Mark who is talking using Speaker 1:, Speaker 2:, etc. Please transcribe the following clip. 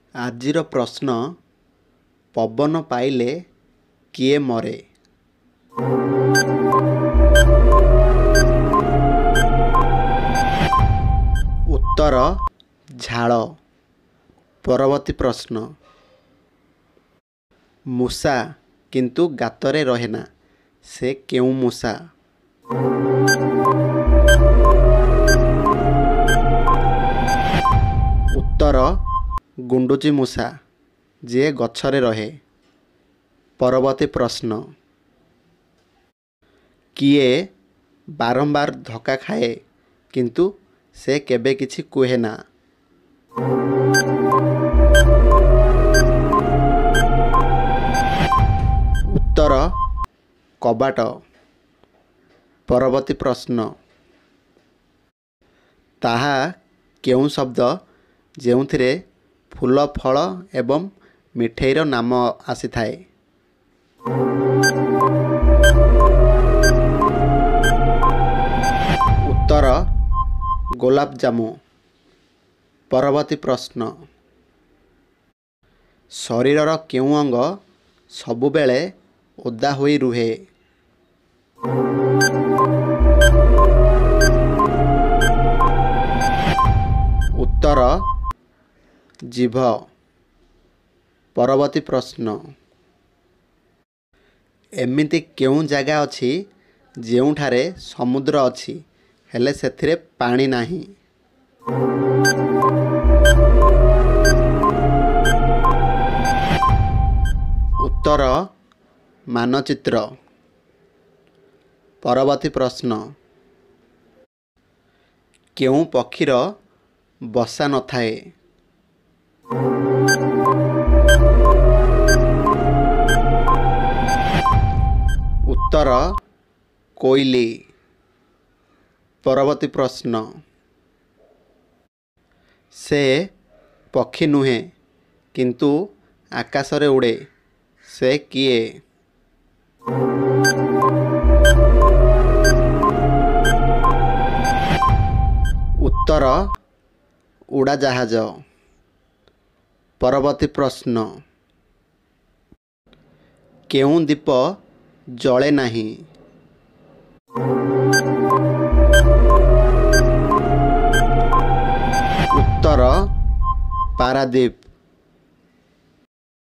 Speaker 1: ଆଜିର ପ୍ରଶ୍ନ ପବନ ପାଇଲେ କିଏ ମରେ? ଉତ୍ତର ଝାଳ। ପରବର୍ତ୍ତୀ ପ୍ରଶ୍ନ ମୂଷା କିନ୍ତୁ ଗାତରେ ରହେନା, ସେ କେଉଁ ମୂଷା? ଉତ୍ତର ଗୁଣ୍ଡୁଚି ମୂଷା, ଯିଏ ଗଛରେ ରହେ। ପରବର୍ତ୍ତୀ ପ୍ରଶ୍ନ କିଏ ବାରମ୍ବାର ଧକ୍କା ଖାଏ କିନ୍ତୁ ସେ କେବେ କିଛି କୁହେନା? ଉତ୍ତର କବାଟ। ପରବର୍ତ୍ତୀ ପ୍ରଶ୍ନ ତାହା କେଉଁ ଶବ୍ଦ ଯେଉଁଥିରେ ଫୁଲ, ଫଳ ଏବଂ ମିଠେଇର ନାମ ଆସିଥାଏ? ଉତ୍ତର ଗୋଲାପଜାମୁ। ପରବର୍ତ୍ତୀ ପ୍ରଶ୍ନ ଶରୀରର କେଉଁ ଅଙ୍ଗ ସବୁବେଳେ ଓଦା ହୋଇ ରୁହେ? ଉତ୍ତର ଜିଭ। ପରବର୍ତ୍ତୀ ପ୍ରଶ୍ନ ଏମିତି କେଉଁ ଜାଗା ଅଛି ଯେଉଁଠାରେ ସମୁଦ୍ର ଅଛି ହେଲେ ସେଥିରେ ପାଣି ନାହିଁ? ଉତ୍ତର ମାନଚିତ୍ର। ପରବର୍ତ୍ତୀ ପ୍ରଶ୍ନ କେଉଁ ପକ୍ଷୀର ବସା ନଥାଏ? ଉତ୍ତର କୋଇଲି। ପରବର୍ତ୍ତୀ ପ୍ରଶ୍ନ ସେ ପକ୍ଷୀ ନୁହେଁ କିନ୍ତୁ ଆକାଶରେ ଉଡ଼େ, ସେ କିଏ? ଉତ୍ତର ଉଡ଼ାଜାହାଜ। ପରବର୍ତ୍ତୀ ପ୍ରଶ୍ନ କେଉଁ ଦୀପ ଜଳେ ନାହିଁ? ଉତ୍ତର ପାରାଦୀପ।